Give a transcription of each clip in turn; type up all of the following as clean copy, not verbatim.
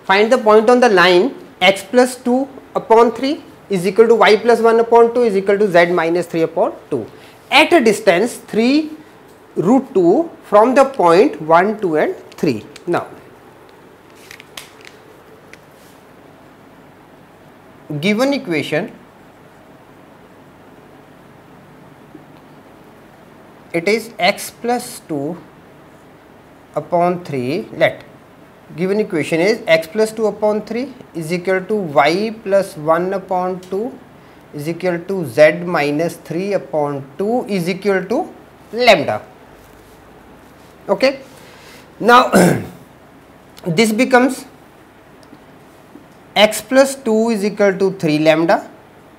find the point on the line x plus 2 upon 3 is equal to y plus 1 upon 2 is equal to z minus 3 upon 2 at a distance 3 root 2 from the point 1, 2 and 3. Now, given equation, it is x plus 2 upon 3, given equation is x plus 2 upon 3 is equal to y plus 1 upon 2 is equal to z minus 3 upon 2 is equal to lambda. Okay. Now, this becomes x plus 2 is equal to 3 lambda,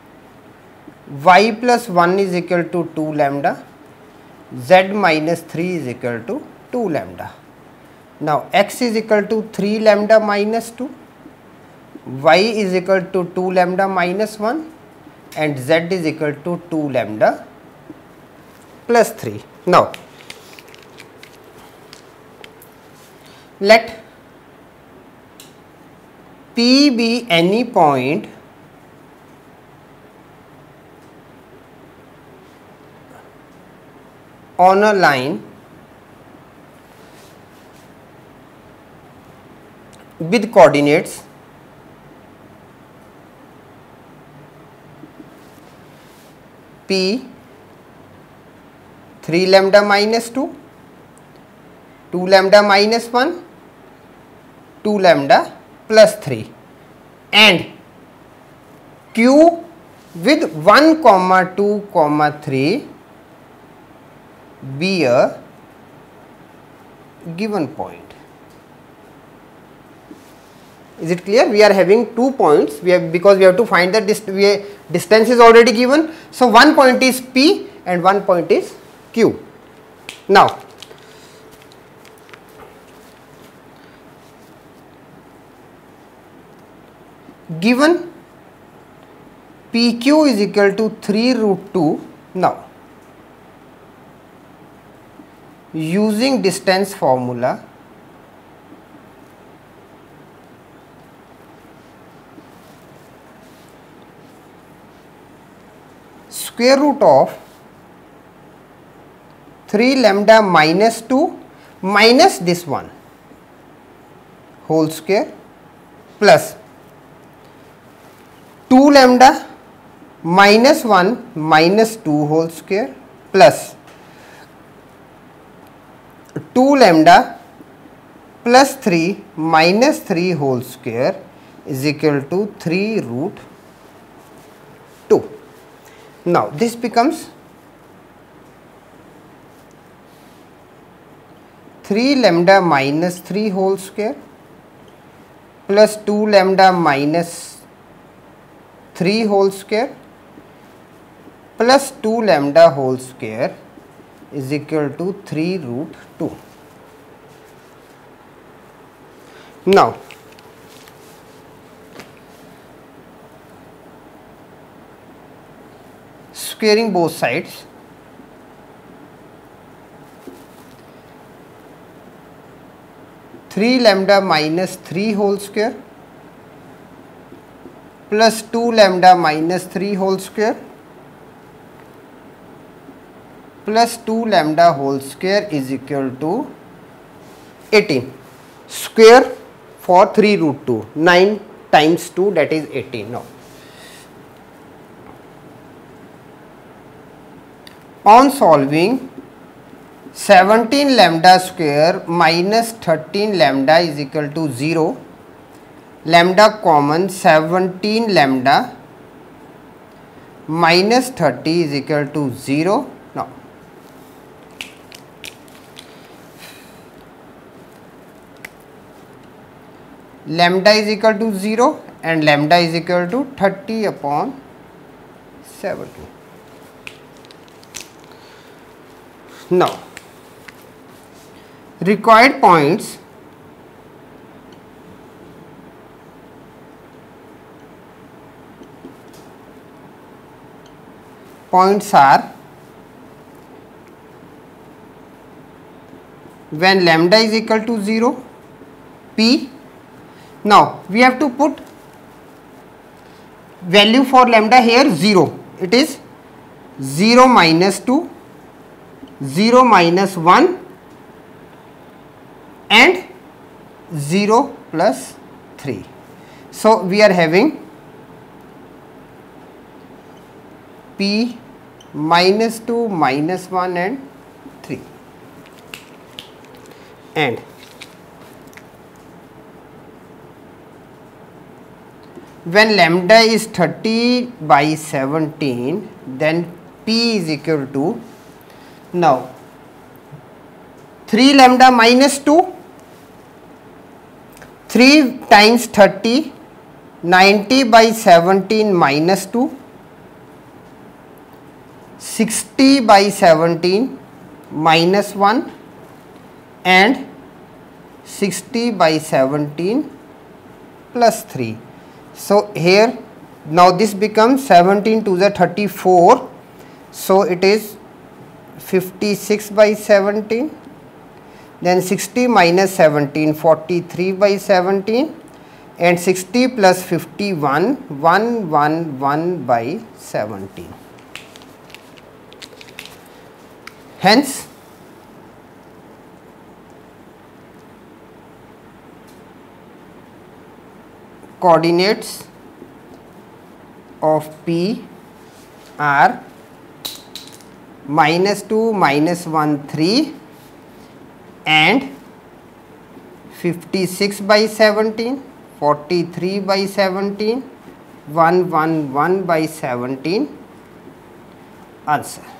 y plus 1 is equal to 2 lambda, z minus 3 is equal to 2 lambda. Now, x is equal to 3 lambda minus 2, y is equal to 2 lambda minus 1 and z is equal to 2 lambda plus 3. Now, let P be any point on a line with coordinates P 3 lambda minus 2, 2 lambda minus 1, 2 lambda plus 3 and Q with 1 comma 2 comma 3 be a given point. Is it clear? We are having 2 points because we have to find the distance is already given. So, one point is P and one point is Q. Now, given PQ is equal to 3 root 2. Now, using distance formula, square root of 3 lambda minus 2 minus this one whole square plus 2 lambda minus 1 minus 2 whole square plus 2 lambda plus 3 minus 3 whole square is equal to 3 root 2. Now, this becomes 3 lambda minus 3 whole square plus 2 lambda minus 3 whole square plus 2 lambda whole square is equal to 3 root 2. Now, squaring both sides, three lambda minus 3 whole square plus 2 lambda minus 3 whole square plus 2 lambda whole square is equal to 18. Square for 3 root 2, 9 times 2, that is 18. Now, on solving, 17 lambda square minus 13 lambda is equal to 0. Lambda common, 17 lambda minus 30 is equal to 0. Now, lambda is equal to 0 and lambda is equal to 30 upon 70. Now, required points are when lambda is equal to 0, P. Now we have to put value for lambda here 0. It is 0 minus 2, 0 minus 1 and 0 plus 3. So we are having P minus 2, minus 1 and 3. And when lambda is 30 by 17, then P is equal to, now 3 lambda minus 2, 3 times 30, 90 by 17 minus 2, 60 by 17 minus 1 and 60 by 17 plus 3. So here now this becomes 17 to the 34, so it is 56 by 17, then 60 minus 17, 43 by 17 and 60 plus 51, 111 by 17. Hence coordinates of P are minus 2, minus 1, 3 and 56 by 17, 43 by 17, 111 by 17. Answer.